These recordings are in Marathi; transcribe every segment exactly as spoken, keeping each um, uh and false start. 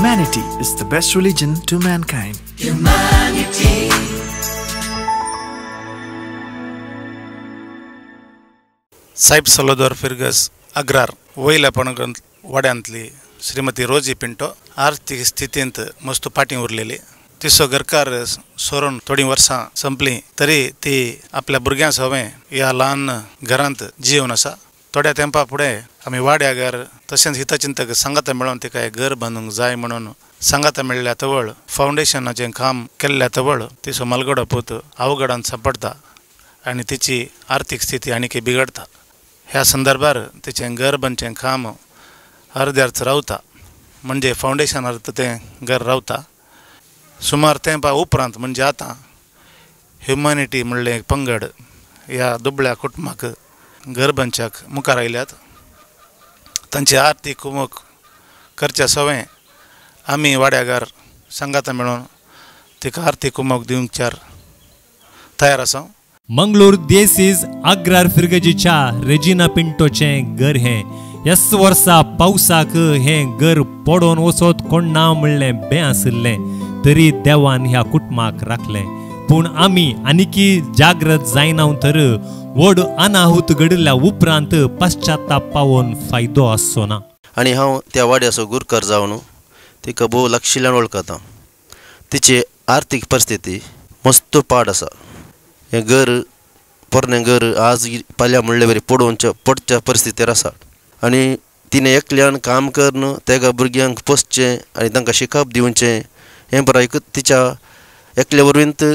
Humanity is the best religion to mankind. Humanity. साहेब सलोदर फिरगस अग्रार वयल्या पणगंत वाड्यांतली श्रीमती रोजी पिंटो आर्थिक स्थितींत मस्त पाटी उरलेली तिचो घरकार सोडून थोडी वर्सां संपली तरी ती आपल्या भुरग्यां सवय ह्या ल्हान घरांत जीवन आसा. थोड्या तेंपा फुडें आमी वाड्या घर तशेंच हितचिंतक संगता मेळोवन तिका एक घर बांदूंक जाय म्हणून संगता मेळ्ळ्या तवळ फावंडेशनाचें काम केल्ल्या तवळ तिचो मलगडो पूत अवघडान सांपडटा आनी तिची आर्थीक स्थिती आनीक बिगडटा. ह्या संदर्भार तिचें घर बांदचें काम अर्द्यार्थ रावता म्हणजे फावंडेशनार्थ तें घर रावता. सुमार तेंपा उपरांत म्हणजे आतां ह्युमॅनिटी म्हणलें पंगड ह्या दुबळ्या कुटुंबाक घर बांदच्याक मुखार आयल्यात. तांचे आर्थीक कुमक करच्या सवय आमी वाड्यागार संगाता मेळोवन तिका आर्थीक कुमक दिवंकचार तयार आसा. मंगळूर देसीज अग्रार फिरगजीच्या रेजिना पिंटोचें घर हें ह्याच वर्सा पावसाक हें घर पडोवन वचत कोण ना म्हणलें बें आशिल्लें तरी देवान ह्या कुटुंबाक राखलें. पूण आमी आनीकी जागृत जायना तर व्हड अनाहूत घडिल्ल्या उपरांत पश्चाताप पावोवन फायदो आसचो ना. आनी हांव त्या वाड्याचो गुरकार जावन तिका भोव लागशिल्ल्यान वळखता. तिची आर्थीक परिस्थिती मस्त पाड आसा. हें घर पोरनें घर आज फाल्यां म्हणले वरी पडोवच्या पडच्या परिस्थितीर आसा आनी तिणें एकल्यान काम करून तेका भुरग्यांक पोसचें आनी तांकां शिकप दिवचें हें बरें तिच्या एकल्या वरवींत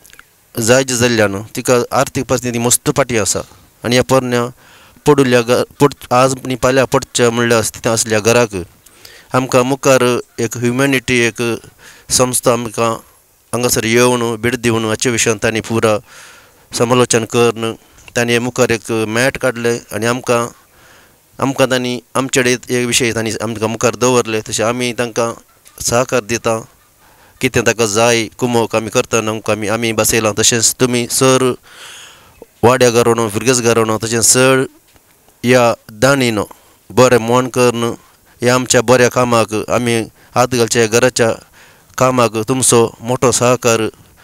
जायज जाल्ल्यान तिका आर्थीक परिस्थिती मस्त फाटी आसा. आनी ह्या पोरण्या पडुल्ल्या घर पड आज आनी फाल्यां पडच्या म्हणल्यार तिथं आसल्या घराक आमकां मुखार एक ह्युमॅनिटी एक संस्था आमकां हांगासर येवन भेट दिवन हाचे विशयान तांणी पुरा समालोचन करून तांणी मुखार एक मॅट काडलें आनी आमकां आमकां तांणी आमचे कडेन एक विशय तांणी आमकां मुखार दवरले. तशें आमी तांकां सहकार दिता कितें ताका जाय कुमक आमी करता आमकां आमी आमी बसयलां. तशेंच तुमी सर वाड्या गारोवणो फिरगस गारोवणो तशेंच सर ह्या दाणीनो बरें मोन करून ह्या आमच्या बऱ्या कामाक आमी हात घालच्या घराच्या कामाक तुमचो मोठो सहकार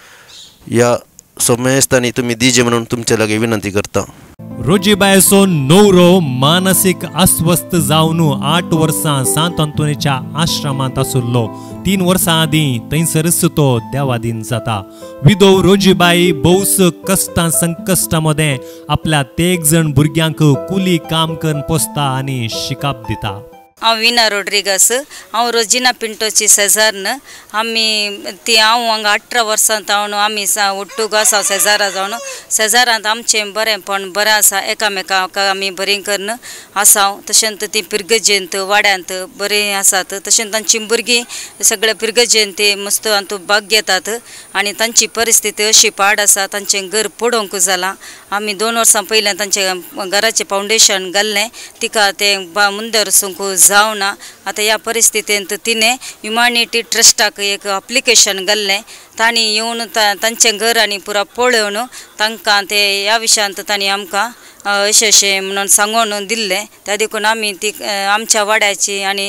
ह्या सोमेस्तांनी तुमी दिजे म्हणून तुमचे लागीं विनंती करता. रोजीबायचो न्हवरो मानसीक अस्वस्थ जावन आठ वर्सां सांत अंतोनीच्या आश्रमांत आशिल्लो. तीन वर्सां आदीं थंयसरच तो देवाधीन जाता. विधव रोजीबाई भोवस कश्टां संकश्टां मदें आपल्या तेग जण भुरग्यांक कुली काम करून पोसता आनी शिकाप दिता. हांव विना रोड्रिगस हांव रोजिना पिंटोची सेजारन आमी ती हांव हांगा अठरा वर्सां जावन आमी ओट्टूक आसा सेजारा जावन सेजारांत आमचें बरेंपण बरें आसा. एकामेकाक आमी बरीं करून आसा. तशेंच ती पिरगजेंत वाड्यांत बरीं आसात. तशेंच तांची भुरगीं सगळे पिरगजेंत मस्त हातूंत भाग घेतात आनी तांची परिस्थिती अशी पाड आसा. तांचें घर पडोवंक जालां. आमी दोन वर्सां पयलें तांचें घराचें फावंडेशन घाल्लें तिका तें मुंदर वचूंक जावना. आतां ह्या परिस्थितींत तिणें ह्युमॅनिटी ट्रस्टाक एक अप्लिकेशन घाल्लें. तांणी येवन तांचें घर आनी पुरा पळोवन तांकां ते ह्या विशयांत तांणी आमकां अशें अशें म्हणून सांगून दिल्लें. त्या देखून आमी ती आमच्या वाड्याची आनी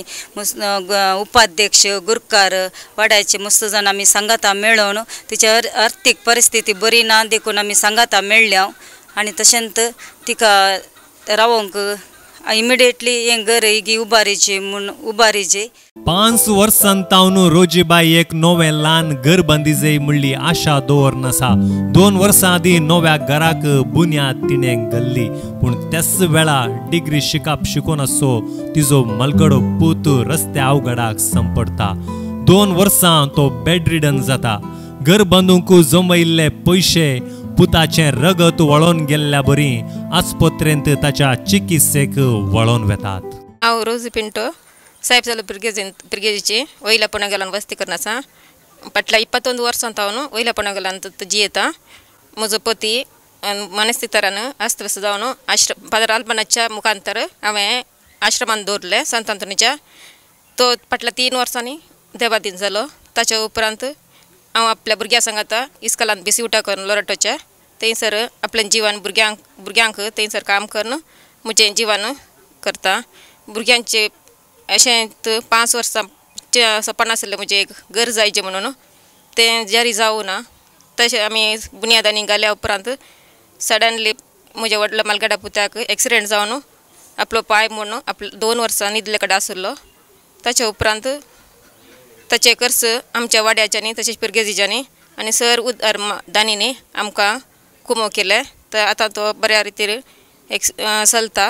उपाध्यक्ष गुरकार वाड्याचे मस्त जाण आमी सांगाता मेळोवन तिची आर्थीक परिस्थिती बरी ना देखून आमी सांगाता मेळ्ळ्या आनी तशेंच तिका रावोंक इमिडिएटली हें घर ही उबारीचे म्हूण उबारीचे. पांच वर्सां तावन रोजीबाई एक नवें ल्हान घर बांदिजे म्हणली आशा दवरनासा. दोन वर्सां आदीं नव्या घराक बुन्याद तिणें घाल्ली. पूण त्याच वेळा डिग्री शिकप शिकून आसो तिजो मलगडो पूत रस्त्या अवघडाक संपडटा. दोन वर्सां तो बेडरिडन जाता. घर बांदूंक जमयिल्ले पयशे पुताचें रगत वळोवन गेल्ल्या बरी आस्पत्रेंत ताच्या चिकित्सेक वळोवन वेतात. हांव रोजी पिंटो साहेब जालो पिरगेजीन पिरगेजीची वयल्या पोणेगेलान वस्ती करून आसा. फाटल्या इಪ್ಪತ್ತೊಂದು वर्सां तावन वयल्या पोणेगेलान जियेता. म्हजो पती मनस्थितारान अस्तव्यस्त जावन आश्रम फादर आल्बनाच्या मुखांतर हांवें आश्रमान दवरलें संत अंतोनीच्या. तो फाटल्या तीन वर्सांनी देवाधीन जालो. ताच्या उपरांत हांव आपल्या भुरग्यां सांगाता इस्कॉलांत बिसिवटा करून लोराटोच्या थंयसर आपलें जिवन भुरग्यांक भुरग्यांक थंयसर काम करून म्हजें जिवन करता. भुरग्यांचे अशें पांच वर्सां चे असं पन्नास म्हणजे एक घर जायचे म्हणून ते जरी जाऊ ना तसे आम्ही बुनियादा निघाल्या उपरांत सडनली म्हज्या वडला मालगडा पुत्याक एक्सिडेंट जावन आपलो पाय म्हणून आपलं दोन वर्सां न्हिदले कडेन आसलो. ताच्या उपरांत ताचे कर्स आमच्या वाड्याच्यांनी तशेंच पिरगेजीच्यांनी आनी सर उदार दानीनी आमकां कुमो केले. तर आतां तो बऱ्या रितीन एक चलता.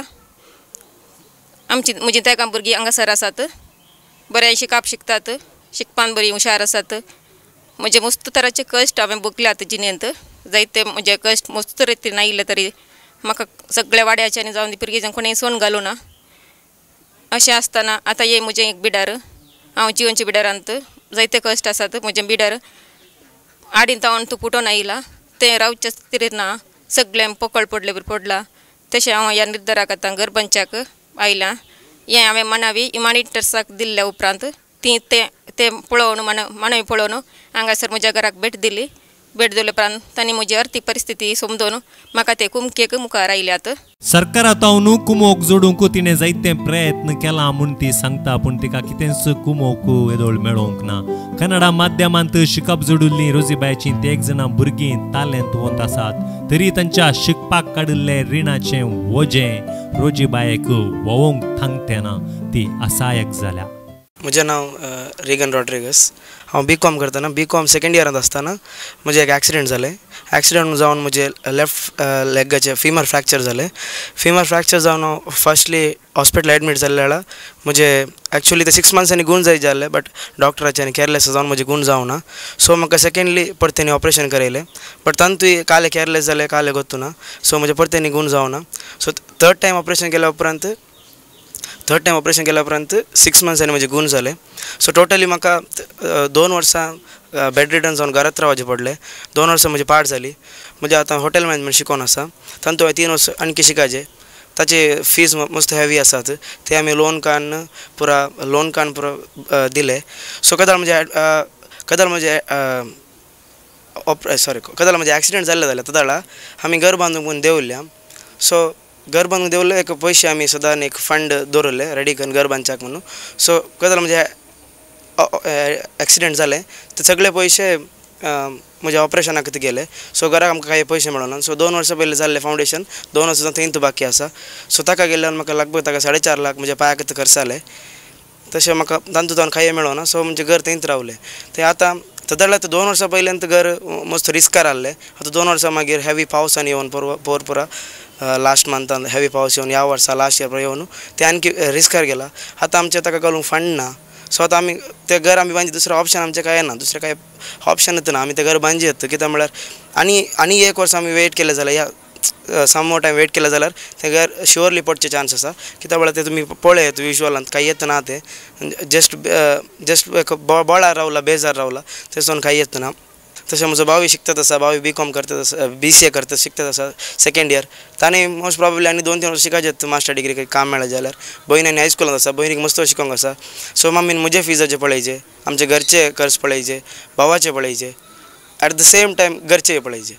आमची म्हजी तेका भुरगीं हांगासर आसात, बरें शिकप शिकतात, शिकपान बरी हुशार आसात. म्हणजे मस्त तराचे कश्ट हांवें भोगल्यात जिणेंत. जायते म्हणजे कश्ट मस्त रितीन आयिल्ले तरी म्हाका सगळ्या वाड्याच्यांनी जावन पिरगेजांक कोणें सोन घालूं ना. अशें आसतना आतां हे म्हजें एक बिडार, हांव जिवनच्या बिडारांत जायते कश्ट आसात. म्हजें बिडार आडीन तावन तूं फुटोन आयला तें रावचे स्थितीर ना, सगळें पोकळ पडले पडला. तशें हांव ह्या निर्धाराक आतां घरपंचाक आयलां. हें हांवें मनावी इमानिटर्साक दिल्ल्या उपरांत ती ते ते पळोवन मन मनवी पळोवन हांगासर म्हज्या घराक भेट दिली. भेट दिले उपरांत तांणी म्हजी आर्थीक परिस्थिती समजून म्हाका ते कुमकेक मुखार आयल्यात. सरकारांतवनू कुमोक जोडूंक तिणें जायते प्रयत्न केला म्हूण ती सांगता, पूण तिका कितेंच कुमोक येदोळ मेळोवंक ना. कन्नडा माध्यमांत शिकप जोडिल्लीं रोजीबायची एक जाणां भुरगीं तालेंत वत आसात, तरी तांच्या शिकपाक काडिल्ले रिणाचें वजें रोजीबायेक वोवंक थांगतेना ती असायक जाल्या. म्हजें नांव रेगन रॉड्रिगस. हांव बी कॉम करतना बी कॉम सेकंड इयरांत आसतना म्हजें एक एक्सिडेंट जालें. एक्सिडेंट जावन म्हजे लेफ्ट लेगाचे फिमर फ्रॅक्चर जालें. फिमर फ्रॅक्चर जावन हांव फर्स्टली हॉस्पिटल एडमीट जाल्ले वेळा म्हजे एक्चुअली ते सिक्स मंथ्सांनी गुण जाय जाल्ले, बट डॉक्टराच्यांनी केअरलेस जावन म्हजे गुण जावना. सो म्हाका सेकंडली परतेनी ऑपरेशन करयलें, बट तांतूय काले केअरलेस जाले, काले गोतू ना. सो म्हजे परतेनी गुण जावना. सो थर्ड टायम ऑपरेशन केल्या उपरांत थर्ड टायम ऑपरेशन केल्या उपरांत सिक्स मंथ्सांनी म्हजे गुण जाले. सो टोटली म्हाका दोन वर्सां बेड रिटर्न जावन घरात रावचें पडलें. दोन वर्सां म्हजी पाड जाली. म्हणजे आतां हॉटेल मॅनेजमेंट शिकोवन आसा. तांतूं हांवें तीन वर्सां आणखी शिकायचे. ताचे फीज मस्त हेवी आसात, ते आमी लोन काडून पुरा लोन काडून पुरा दिले. सो कदाळ म्हणजे कदाळ म्हणजे ऑप सॉरी कदाळ म्हणजे एक्सिडेंट जाल्ले जाल्यार तदाळा आमी घर बांदूंक म्हणून देंवल्ल्या. सो घर बांदूंक देंवल्ले एक पयशे आमी सदां एक फंड दवरले रेडी करून घर बांदच्याक म्हणून. सो कदाळ म्हणजे एक्सिडेंट जालें ते सगळे पयशे म्हज्या ऑपरेशनाक ते गेले. सो घराक आमकां कांय पयशे मेळोना. सो दोन वर्सां पयलीं जाल्लें फावंडेशन, दोन वर्सां तेंत बाकी आसा. सो ताका गेल्यार म्हाका लागभग ताका साडे चार लाख म्हज्या पांयाक खर्च जाले. तशें म्हाका तांतूं जावन कांय मेळोना. सो म्हणजे घर तेंत रावलें. ते आतां तदाळा ते दोन वर्सां पयल्यान घर मस्त रिस्कार आहलें. आतां दोन वर्सां मागीर हेवी पावसान येवन पोर पुरा लास्ट मंथान हेवी पावस येवन ह्या वर्सा लास्ट इयर येवन ते आणखी रिस्कार गेला. आतां आमचे ताका घालूंक फंड ना. सो आतां आमी ते घर आमी बांदचे दुसरें ऑप्शन आमचें कांय ना, दुसरें कांय ऑप्शनच ना. आमी ते घर बांदचे येता कित्याक म्हळ्यार आनी आनी एक वर्स आमी वेट केले जाल्यार ह्या सम मोर टायम वेट केले जाल्यार ते घर शुअरली पडचे चान्स आसा. कित्याक म्हळ्यार ते तुमी पळयत विज्युअलांत कांय येत ना. ते जस्ट जस्ट एक बोळार रावला, बेजार रावला, थंयसून कांय येत ना. तशें म्हजो भावी शिकतात आसा, भावी बी कॉम करतात आसा, बी सी ए करतात शिकतात आसा सेकंड इयर. ताणें मोस्ट प्रॉब्ली आनी दोन तीन वर्स शिकायचे मास्टर डिग्री काम मेळ्ळें जाल्यार. भयण आनी हायस्कुलांत आसा, भयणीक मस्त शिकोवंक आसा. सो मम्मीन म्हजे फिजाचे पळयचे, आमचे घरचे कर्ज पळयचे, भावाचे पळयचे, एट द सेम टायम घरचेय पळयचे.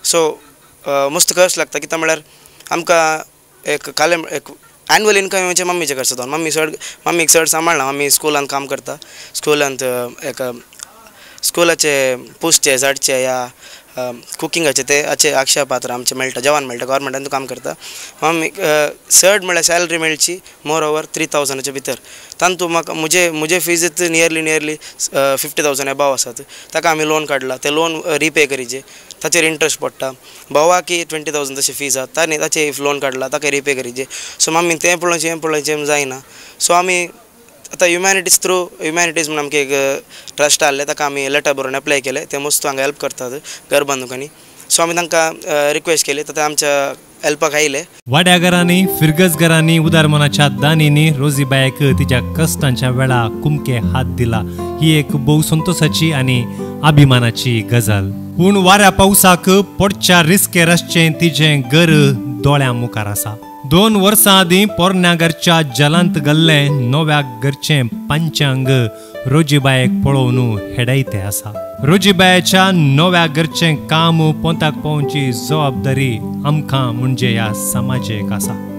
सो मस्त खर्च लागता. कित्याक म्हळ्यार आमकां एक काले एक एन्युअल इनकम म्हणजे मम्मीचे खर्च जावन मम्मी चड मम्मीक चड सांबाळना. मम्मी स्कुलांत काम करता, स्कुलांत एक स्कुलाचे पुसचे झाडचे या कुकिंगाचे ते हाचे अक्षय पात्र आमचे मेळटा, जेवण मेळटा, गव्हर्मेंटान काम करता. मम्मी चड म्हळ्यार सॅलरी मेळची मोर ओवर थ्री थावजंडाचे भितर. तांतूं म्हाका म्हजे म्हजे fees nearly nearly fifty thousand above आसात. ताका आमी लोन काडला, ते लोन रिपे करीचे, ताचेर इंट्रस्ट पडटा. भावाकी ट्वेंटी थावजंड तशें फीज आसा, ताणें ताचे लोन काडला, ताका रिपे करीचे. सो मम्मी तें पळोवचें हें पळोवचें जायना. सो आमी आतां ह्युमॅनिटीज थ्रू ह्युमॅनिटीज म्हणून आमकां एक ट्रस्ट आहले, ताका आमी लेटर बरोवन एप्लाय केले. ते मस्त हांगा हेल्प करतात घर बांदूंक. आनी सो आमी तांकां रिक्वेस्ट केली, तर ते आमच्या हेल्पाक आयले. वाड्या घरांनी फिरगज घरांनी उदारमनाच्या दानींनी रोजीबायेक तिच्या कश्टांच्या वेळा कुमके हात दिला. ही एक भोव संतोशाची आनी अभिमानाची गजाल. पूण वाऱ्या पावसाक पडच्या रिस्केर आसचें तिचें घर दोळ्यां मुखार आसा. दोन वर्सां आदीं पोरण्यागरच्या जलांत गेल्ले नव्या घरचें पंचांग रोजीबायेक पळोवन हेडायते आसा. रोजीबायेच्या नव्या घरचें काम पोंताक पावोवची जबाबदारी आमकां म्हणजे ह्या समाजेक आसा.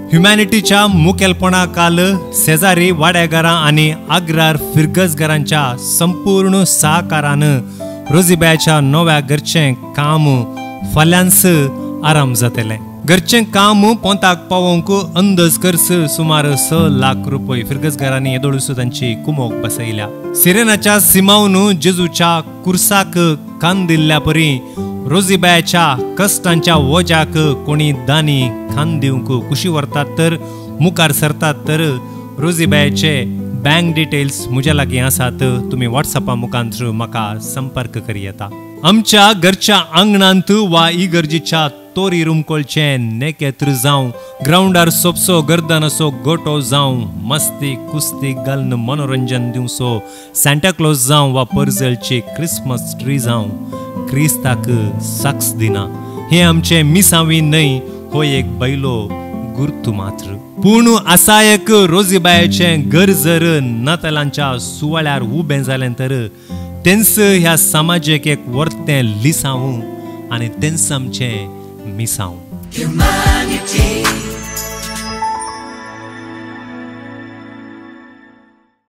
ह्युमॅनिटीच्या मुखेलपणा काल शेजारी वाड्यागारां आनी आग्रार फिरगजगारांच्या संपूर्ण सहकारान रोजीबायच्या नव्या घरचें काम फाल्यांस आराम जातलें. घरचें काम पोंताक पावोवंक अंदाज खर्च सुमार स लाख रुपये फिरगजगारांनी येदोळूस तांची कुमोक बसयल्या. सिरेनाच्या सिमावन जेजूच्या कुर्साक कान दिल्ल्या परी रोजीबायच्या कश्टांच्या वजाक कोणी दानी खान दिवंक कुशी व्हरतात तर मुखार सरतात तर रोजीबायचे बँक डिटेल्स म्हज्या लागीं आसात. तुमी व्हॉट्सअपा मुखांत्र म्हाका संपर्क करी येता. आमच्या घरच्या आंगणांत वा इगर्जीच्या तोरी रुमकोलचे नेकेत्र जावं ग्राउंडार सोपसो गर्दन असो गोटो जावं मस्ती कुस्ती घालून मनोरंजन दिवसो सांता क्लॉज जावं वा पर्जलची क्रिसमस ट्री जावं क्रिस्ताक साक्स दिना हे आमचे मिसावी न्हय हो एक बैलो गुर्तू मात्र. पूण आसायक रोजीबायेचें घर जर नातालांच्या सुवाळ्यार उबें जालें तर तेंच ह्या समाजाक एक वर्तें लिसांव आनी तेंच आमचें मिसांव.